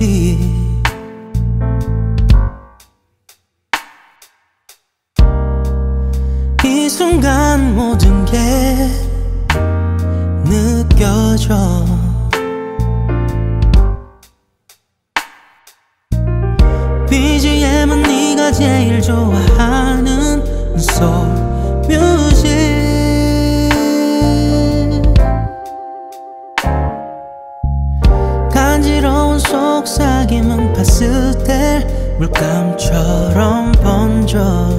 이 순간 모든 게 느껴져. BGM은 네가 제일 좋아하는 soul music. 간지러운 속삭임은 파스텔 물감처럼 번져.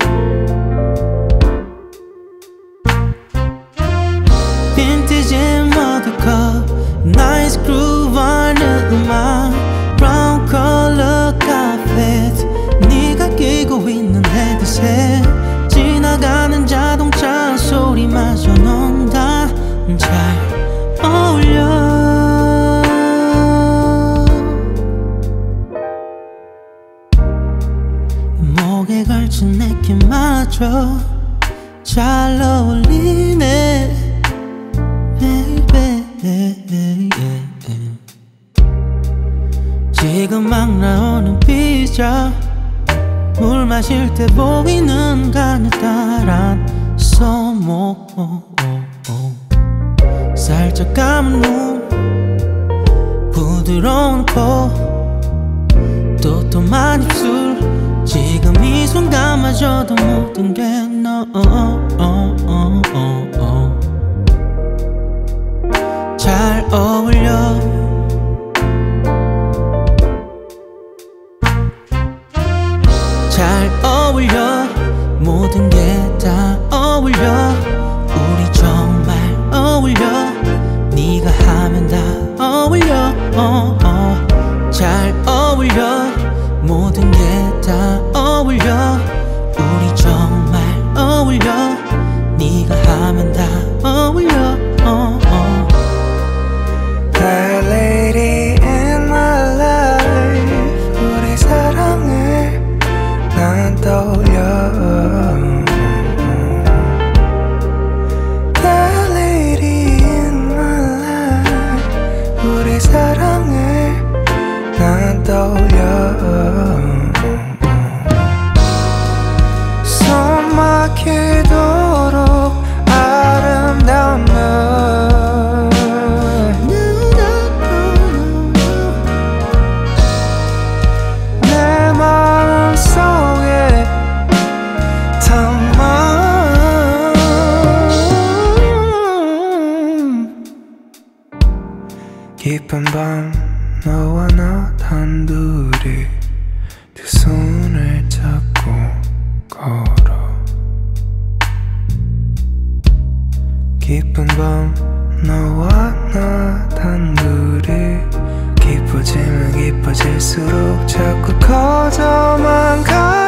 빈티지 머그컵 나이스 그루브 하는 음악 브라운 컬러 카펫 네가 끼고 있는 헤드셋 지나가는 자동차 소리마저 넌 다 잘 어울려. 목에 걸친 느낌마저 잘 어울리네 baby. 지금 막 나오는 피자 물 마실 때 보이는 가느다란 소모 살짝 감은 눈 부드러운 코 도톰한 입술 지금 이 순간마저도 모든 게 너 잘 어울려. 잘 어울려. 모든 게 다 어울려. 우리 정말 어울려. 네가 하면 다 어울려. 잘 어울려. 모든 게 다 어울려. 우리 정말 어울려. 네가 하면 다 어울려. The lady in my life 우리 사랑을 난 떠올려. The lady in my life 우리 사랑을 난 떠올려. 숨 막히도록 아름다운 널 내 마음속에 담아. 깊은 밤 너와 나 단둘이 두 손을 잡고 걸어. 깊은 밤 너와 나 단둘이 깊어지면 깊어질수록 자꾸 커져만 가.